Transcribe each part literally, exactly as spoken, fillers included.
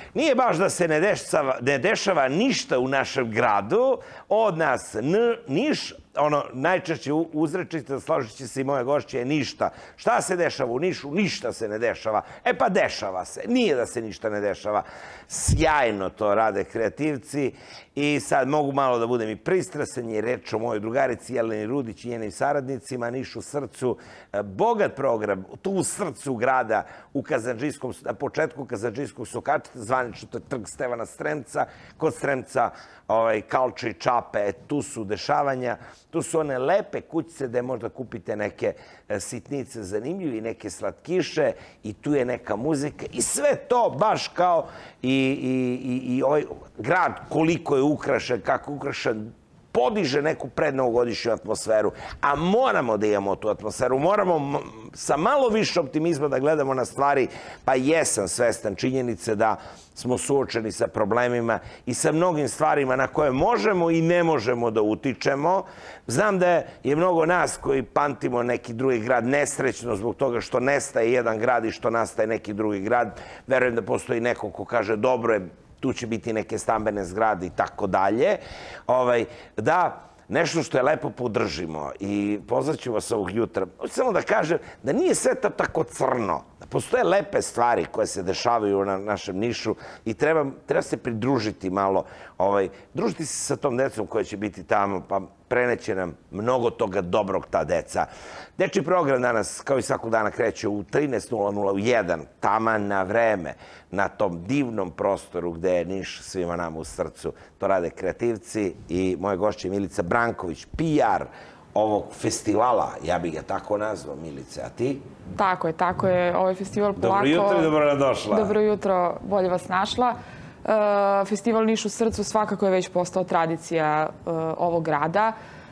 Nije baš da se ne dešava, ne dešava ništa u našem gradu. Od nas N, Niš, ono, najčešće uzrečice, složit će se i moje gošće, je ništa. Šta se dešava u Nišu? Ništa se ne dešava. E pa dešava se. Nije da se ništa ne dešava. Sjajno to rade kreativci i sad mogu malo da budem i pristrasan jer reč o mojoj drugarici Jeleni Rudić i njenim saradnicima, Niš u srcu. Bogat program, tu u srcu grada, u Kazandžijskom, na početku Kazandžijskog sokačeta, zvanično to je trg Stevana Sremca, kod Sremca ovaj, Kalče i Čape, tu su dešavanja, tu su one lepe kućice gde možda kupite neke sitnice zanimljive i neke slatkiše i tu je neka muzika i sve to baš kao i, i, i, i ovaj grad koliko je ukrašen, kako ukrašen, podiže neku prednovogodišnju atmosferu, a moramo da imamo tu atmosferu, moramo sa malo više optimizma da gledamo na stvari, pa jesam svestan činjenice da smo suočeni sa problemima i sa mnogim stvarima na koje možemo i ne možemo da utičemo. Znam da je mnogo nas koji pamtimo neki drugi grad nesrećno zbog toga što nestaje jedan grad i što nastaje neki drugi grad. Verujem da postoji neko ko kaže dobro je, tu će biti neke stambene zgrade i tako dalje, da nešto što je lepo podržimo i pozvaću vas ovog jutra. Samo da kažem da nije sve to tako crno, da postoje lepe stvari koje se dešavaju na našem Nišu i treba se pridružiti malo, družiti se sa tom decom koja će biti tamo, pa preneće nam mnogo toga dobrog ta deca. Dečiji program danas, kao i svakog dana, kreće u trinaest nula nula u jedan, taman na vreme, na tom divnom prostoru gde je Niš svima nama u srcu. To rade kreativci i moje gošće Milica Branković, P R ovog festivala, ja bih ga tako nazvao, Milice, a ti? Tako je, tako je. Ovaj festival polako... Dobro jutro i dobrodošla. Dobro jutro, bolje vas našla. Festival Niš u srcu svakako je već postao tradicija ovog grada.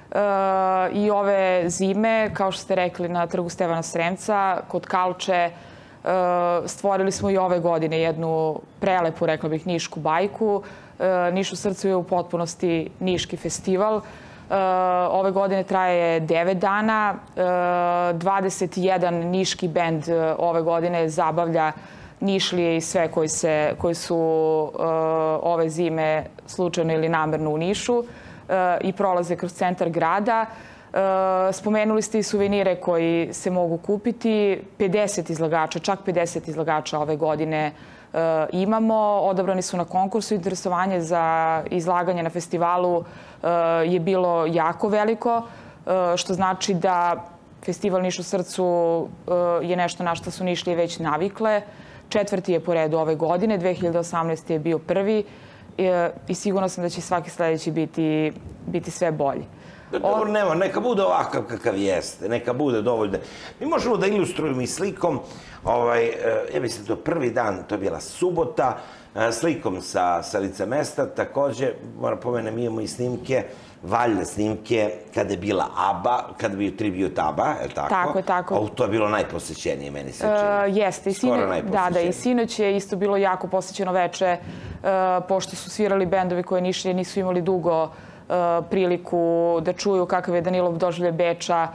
I ove zime, kao što ste rekli, na trgu Stevana Sremca, kod Kalče, stvorili smo i ove godine jednu prelepu, rekla bih, nišku bajku. Niš u srcu je u potpunosti niški festival. Ove godine traje devet dana. dvadeset jedan niški bend ove godine zabavlja Nišlije i sve koji su ove zime slučajno ili namerno u Nišu i prolaze kroz centar grada. Spomenuli ste i suvenire koji se mogu kupiti. pedeset izlagača, čak pedeset izlagača ove godine imamo. Odabrani su na konkursu. Interesovanje za izlaganje na festivalu je bilo jako veliko, što znači da festival Niš u srcu je nešto na što su Nišlije već navikle. Četvrti je po redu ove godine, dve hiljade osamnaeste. je bio prvi i sigurno sam da će svaki sledeći biti sve bolji. Dobro, nema, neka bude ovakav kakav jeste, neka bude dovoljno. Mi možemo da ilustrujemo i slikom, ja mislim to prvi dan, to je bila subota, slikom sa lica mesta, takođe, moram pomenem, imamo i snimke, valjne snimke, kada je bila ABBA, kada je bio tribut ABBA, je li tako? Tako je, tako. To je bilo najposećenije, meni se čini. Jeste, da, da, i sinoć je isto bilo jako posećeno veče, pošto su svirali bendovi koje Nišlije nisu imali dugo priliku da čuju kakav je Danilov doživljaj Beča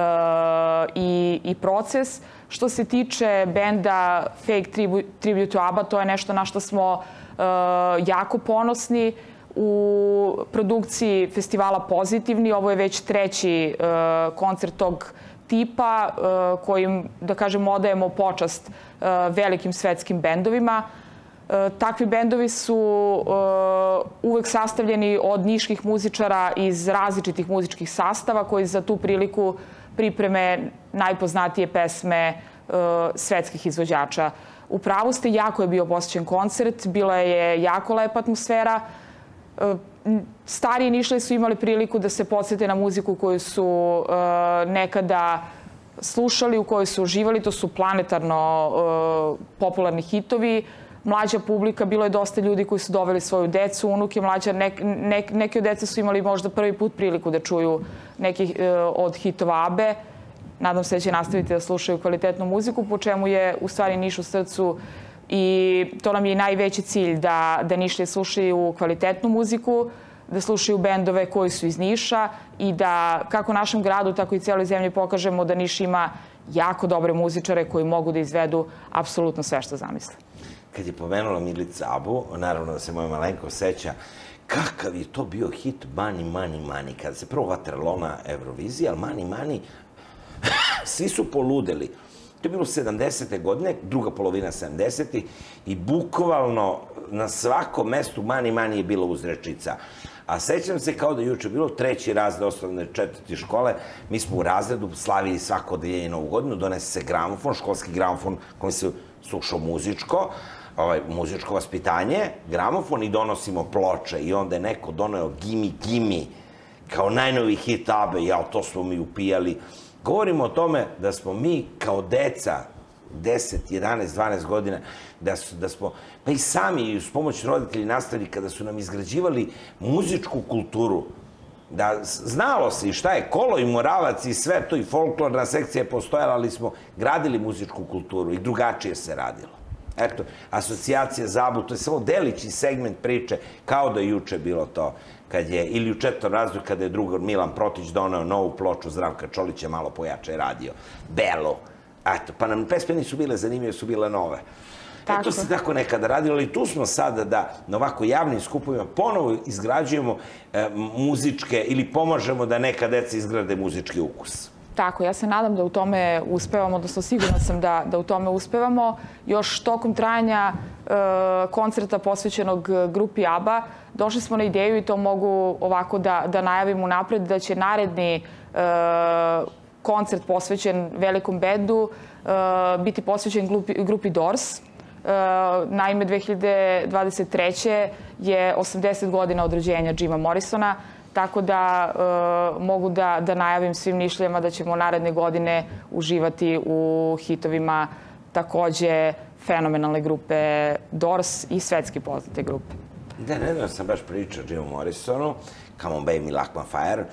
i Proces. Što se tiče benda Fake Tribute to ABBA, to je nešto na što smo jako ponosni. U produkciji festivala Pozitivni, ovo je već treći koncert tog tipa kojim, da kažem, odajemo počast velikim svetskim bendovima. Takvi bendovi su uvek sastavljeni od niških muzičara iz različitih muzičkih sastava koji za tu priliku pripreme najpoznatije pesme svetskih izvođača. U pravu ste, jako je bio posećen koncert, bila je jako lepa atmosfera. Stariji Nišlije su imali priliku da se podsjete na muziku koju su nekada slušali, u kojoj su uživali. To su planetarno popularni hitovi. Mlađa publika, bilo je dosta ljudi koji su doveli svoju decu, unuke, mlađa. Neki od dece su imali možda prvi put priliku da čuju neki od hitova ABBE. Nadam se da će nastaviti da slušaju kvalitetnu muziku, po čemu je u stvari Niš u srcu i to nam je i najveći cilj, da Nišlije slušaju kvalitetnu muziku, da slušaju bendove koji su iz Niša i da kako našem gradu, tako i cijeloj zemlji pokažemo da Niš ima jako dobre muzičare koji mogu da izvedu apsolutno sve što zamisle. kad je pomenula Milica Abu, naravno da se moja malenko seća, kakav je to bio hit Money, Money, Money, kada se prvo vatralo na Euroviziji, ali Money, Money, svi su poludeli. To je bilo sedamdesete godine, druga polovina sedamdesetih i bukvalno na svakom mestu Money, Money je bila uzrečica. A sećam se kao da juče bilo treći razred osnovne četvrti škole, mi smo u razredu slavili svako odeljenje Novu godinu, donese se gramofon, školski gramofon kojim se slušao muzičko, muzičko vaspitanje, gramofon i donosimo ploče i onda je neko doneo Gimme, Gimme kao najnoviji hit Abe, jao, to smo mi upijali. Govorimo o tome da smo mi kao deca, deset, jedanaest, dvanaest godina, da smo, pa i sami, uz pomoć roditelji i nastavnika, da su nam izgrađivali muzičku kulturu. Da znalo se i šta je Kolo i Moravac i sve to i folklorna sekcija je postojala, ali smo gradili muzičku kulturu i drugačije se radilo. Eto, asocijacija Zabu, to je samo delić i segment priče, kao da je juče bilo to, kad je, ili u četvrtom razredu, kada je drugar Milan Protić doneo novu ploču Zdravka Čolića, malo pojače radio, Belo. Eto, pa nam pesme nisu bile zanimljive, su bile nove. Eto se tako nekada radilo, ali tu smo sada da na ovako javnim skupovima ponovo izgrađujemo muzičke ili pomažemo da neka deca izgrade muzički ukus. Tako, ja se nadam da u tome uspevamo, odnosno sigurna sam da u tome uspevamo. Još tokom trajanja koncerta posvećenog grupi ABBA došli smo na ideju i to mogu ovako da najavim unapred, da će naredni koncert posvećen velikom bendu biti posvećen grupi Doors. Naime, dve hiljade dvadeset treće je osamdeset godina od rođenja Jima Morrisona, tako da mogu da najavim svim Nišlijama da ćemo naredne godine uživati u hitovima takođe fenomenalne grupe Doors i svetski poznate grupe. Da, nedavno sam baš pričao Jimu Morrisonu, Come on Baby, Light My Fire.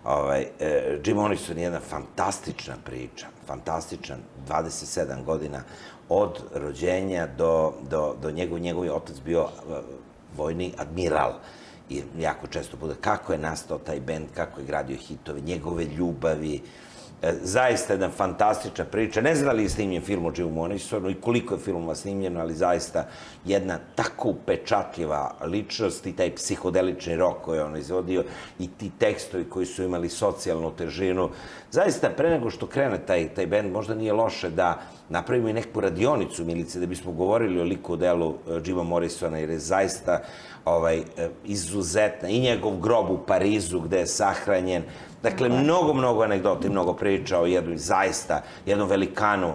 Jim Morrison je jedna fantastična priča, fantastičan, dvadeset sedam godina od rođenja do njegov, njegov je otac bio vojni admiral. I jako često bude kako je nastao taj bend, kako je gradio hitove, njegove ljubavi. Zaista jedna fantastična priča. Ne znam da li je snimljen film o Jimu Morrisonu i koliko je filmova snimljeno, ali zaista jedna tako upečatljiva ličnost i taj psihodelični rok koji je on izvodio i ti tekstovi koji su imali socijalnu težinu. Zaista, pre nego što krene taj bend, možda nije loše da napravimo i neku radionicu, Milice, da bismo govorili o liku delu Jima Morrisona, jer je zaista izuzetna i njegov grob u Parizu gde je sahranjen. Dakle, mnogo, mnogo anegdota i mnogo priča o jednom, zaista, jednom velikanu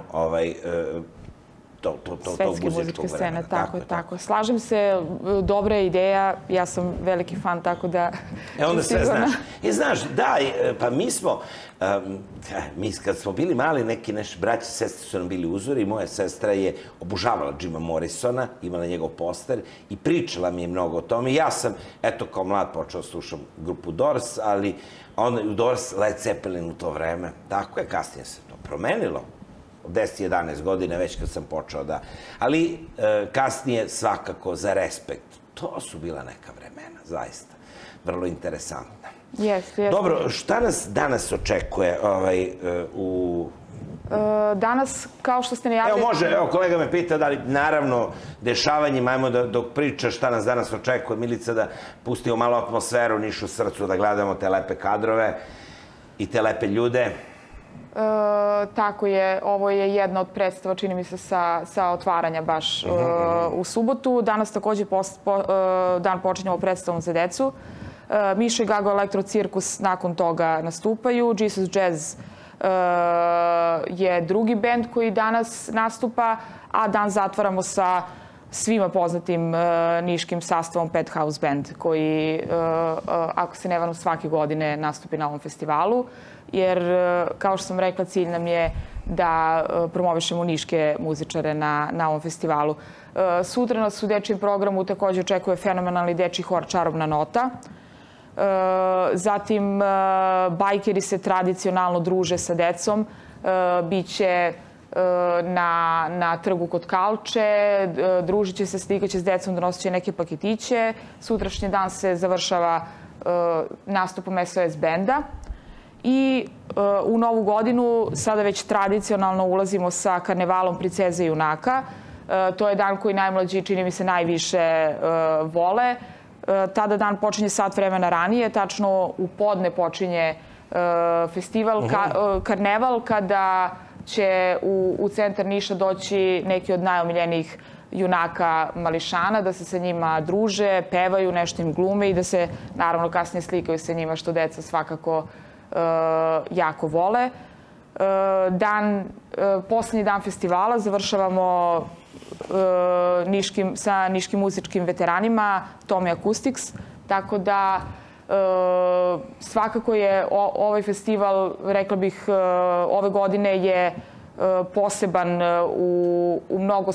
svetske muzičke scene, tako je, tako. Slažem se, dobra je ideja, ja sam veliki fan, tako da... E, onda sve znaš. I znaš, da, pa mi smo, mi kad smo bili mali, neki naši braći i sestre su nam bili uzori i moja sestra je obožavala Jima Morrisona, imala njegov poster i pričala mi je mnogo o tome. Ja sam, eto, kao mlad počeo slušam grupu Doors, ali onda u Doors, Led Zeppelin u to vreme, tako je, kasnije se to promenilo. Od deset jedanaest godine, već kad sam počeo da... Ali kasnije svakako za respekt. To su bila neka vremena, zaista. Vrlo interesantna. Jeste, jeste. Dobro, šta nas danas očekuje u... Danas, kao što ste najavili... Evo može, evo kolega me pita da li, naravno, dešavanjima, ajmo dok priča šta nas danas očekuje, Milica, da pustimo malo atmosferu Nišu srcu, da gledamo te lepe kadrove i te lepe ljude. Tako je, ovo je jedna od predstava, čini mi se, sa otvaranja baš u subotu. Danas takođe dan počinjemo predstavom za decu. Miša i Gago Elektro Cirkus nakon toga nastupaju. Jesus Jazz je drugi bend koji danas nastupa, a dan zatvaramo sa svima poznatim niškim sastavom Penthouse Band, koji, ako se ne varam, svake godine nastupi na ovom festivalu. Jer, kao što sam rekla, cilj nam je da promovišemo niške muzičare na ovom festivalu. Sutra nas u dečijem programu takođe očekuje fenomenalni dečiji hor Čarobna nota. Zatim, bajkeri se tradicionalno druže sa decom. Biće na trgu kod Kalče, družit će se, slikat će s decom, donosit će neke paketiće. Sutrašnji dan se završava nastupom S O S benda. I u novu godinu sada već tradicionalno ulazimo sa karnevalom Princeze i junaka. To je dan koji najmlađi, čini mi se, najviše vole. Tada dan počinje sat vremena ranije, tačno u podne počinje festival, karneval, kada će u centar Niša doći neki od najomiljenijih junaka mališana, da se sa njima druže, pevaju, nešto im glume i da se naravno kasnije slikaju sa njima, što deca svakako jako vole. Dan, poslednji dan festivala završavamo sa niškim muzičkim veteranima, Tomi Acoustics, tako da svakako je ovaj festival, rekla bih, ove godine je poseban u mnogo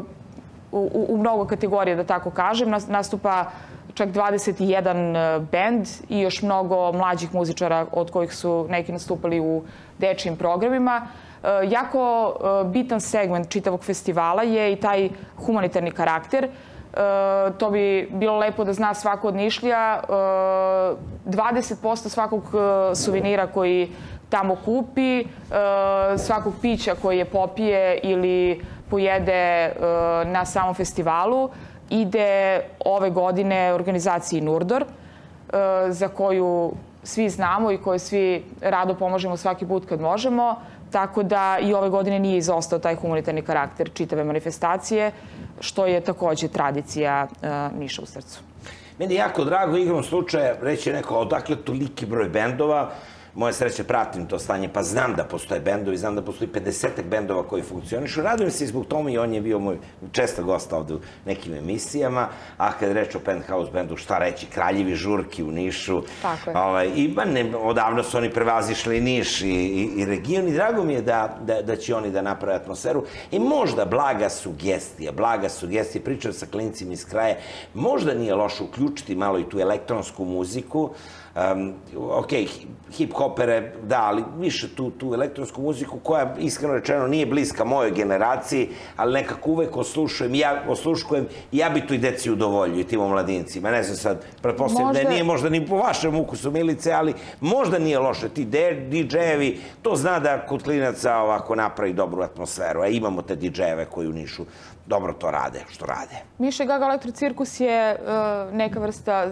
u mnogo kategorija, da tako kažem. Nastupa čak dvadeset jedan bend i još mnogo mlađih muzičara, od kojih su neki nastupali u dečijim programima. Jako bitan segment čitavog festivala je i taj humanitarni karakter. To bi bilo lepo da zna svako od Nišlija. dvadeset posto svakog suvenira koji tamo kupi, svakog pića koji je popije ili pojede na samom festivalu, ide ove godine organizaciji Nurdor, za koju svi znamo i koju svi rado pomažemo svaki put kad možemo, tako da i ove godine nije izostao taj humanitarni karakter čitave manifestacije, što je takođe tradicija Niša u srcu. Meni je jako drago, igrom slučaja, reći neko, odakle toliki broj bendova. Moje sreće, pratim to stanje, pa znam da postoje bendovi, znam da postoji pedesetak bendova koji funkcionišu. Radujem se i zbog Tomi, on je bio moj često gost ovde u nekim emisijama, a kad je reč o Penthouse bendu, šta reći, kraljevi žurki u Nišu. Tako je. I odavno su oni prevazišli Niš i region i drago mi je da će oni da naprave atmosferu. I možda blaga sugestija, blaga sugestija, pričam sa klincima iz kraja, možda nije loše uključiti malo i tu elektronsku muziku. Ok, hip-hopere, da, ali više tu elektronsku muziku koja, iskreno rečeno, nije bliska mojoj generaciji, ali nekako uvek osluškujem, ja bi tu i deci udovoljio i tim omladincima. Ne znam sad, pretpostavljam da nije možda ni po vašem ukusu, Milice, ali možda nije loše. Ti di džejevi, to zna da kod klinaca ovako napravi dobru atmosferu, a imamo te di džejeve koji u Nišu dobro to rade, što rade. Miša i Gaga Elektrocirkus je neka vrsta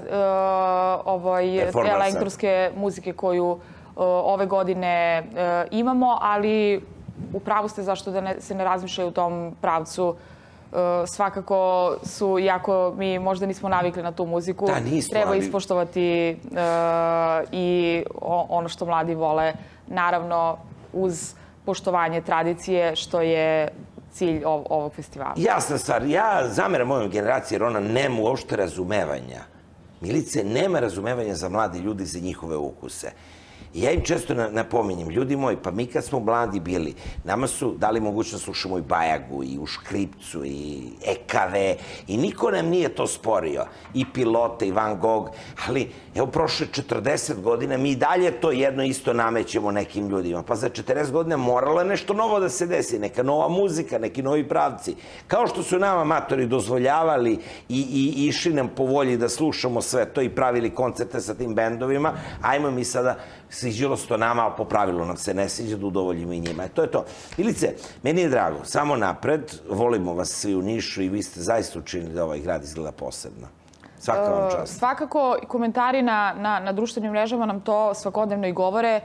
elektronske muzike koju ove godine imamo, ali u pravu ste zašto da se ne razmišljaju u tom pravcu. Svakako su, iako mi možda nismo navikli na tu muziku, treba ispoštovati i ono što mladi vole, naravno uz poštovanje tradicije, što je cilj ovog festivala. Jasna stvar, ja zameram mojoj generaciji jer ona nema uopšte razumevanja. Milice nema razumevanja za mladi ljudi, za njihove ukuse. I ja im često napominjem, ljudi moji, pa mi kad smo mladi bili, nama su dali mogućnost slušamo i Bajagu, i u Škripcu, i E K V, i niko nam nije to sporio. I Pilote, i Van Gogh, ali evo prošle četrdeset godina, mi i dalje to jedno isto namećemo nekim ljudima. Pa za četrdeset godina moralo je nešto novo da se desi, neka nova muzika, neki novi pravci. Kao što su nama amatori dozvoljavali i išli nam po volji da slušamo sve to i pravili koncerte sa tim bendovima, ajmo mi sada sviđalo se to nama, ali po pravilu nam se ne sviđa da udovoljimo i njima. To je to. Milice, meni je drago, samo napred, volimo vas svi u Nišu i vi ste zaista učinili da ovaj grad izgleda posebno. Svaka vam čast. Svakako, komentari na društvenim mrežama nam to svakodnevno i govore.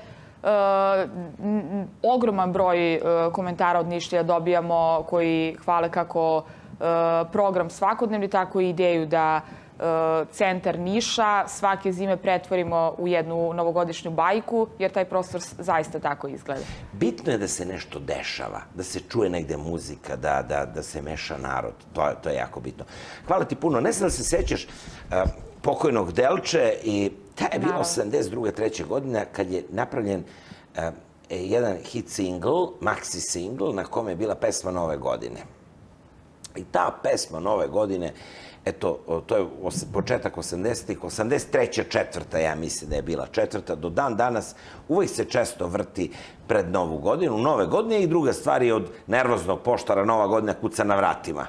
Ogroman broj komentara od Nišlija dobijamo koji hvale kako program svakodnevni, tako i ideju da centar Niša svake zime pretvorimo u jednu novogodišnju bajku, jer taj prostor zaista tako izgleda. Bitno je da se nešto dešava, da se čuje negde muzika, da se meša narod. To je jako bitno. Hvala ti puno. Ne znam da se sećaš pokojnog Delče i ta je bila osamdeset druge treće godine kad je napravljen jedan hit single, maxi single, na kome je bila pesma Nove godine. I ta pesma Nove godine, eto, to je početak osamdesetih, osamdeset treća četvrta, ja mislim da je bila četvrta, do dan danas uvijek se često vrti pred Novu godinu, Nove godine i druga stvar je od nervoznog poštara Nova godina kuca na vratima.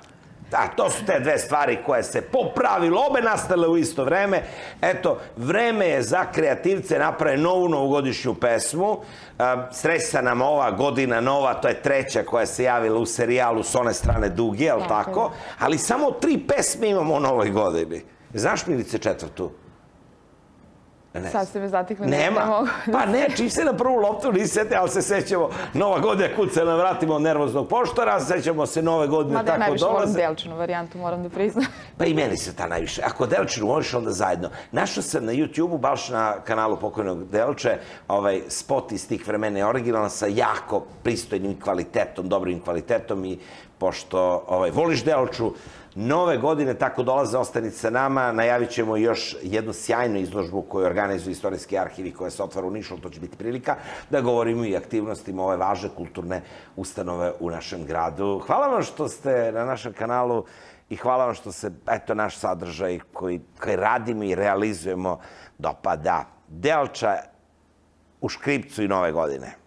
Da, to su te dve stvari koje se po pravilu obe nastale u isto vreme. Eto, vreme je za kreativce naprave novu novogodišnju pesmu. Sreća nam ova godina nova, to je treća koja se javila u serijalu S one strane duge, je li tako? Ali samo tri pesme imamo u novoj godini. Znaš, Milice, četvrtu? Sad ste me zatikli. Nema. Pa ne, čim se na prvu loptu nisi setio, ali se sećamo Nova godina kuca na vratima od nervoznog poštara, sećamo se Nove godine tako dolaze. Mada ja najviše volim Delčinu varijantu, moram da priznam. Pa i meni se ta najviše. Ako Delčinu voliš, onda zajedno. Našao sam na YouTube-u, baš na kanalu pokojnog Delče, spot iz tih vremena je originalan sa jako pristojnim kvalitetom, dobrim kvalitetom i pošto voliš Delču, Nove godine tako dolaze, ostanite sa nama, najavit ćemo još jednu sjajnu izložbu koju organizuju Istorijski arhivi koja se otvara u Nišu, to će biti prilika da govorimo i aktivnostima ove važne kulturne ustanove u našem gradu. Hvala vam što ste na našem kanalu i hvala vam što se, eto, naš sadržaj koji radimo i realizujemo dopada. Delča u škripcu i Nove godine.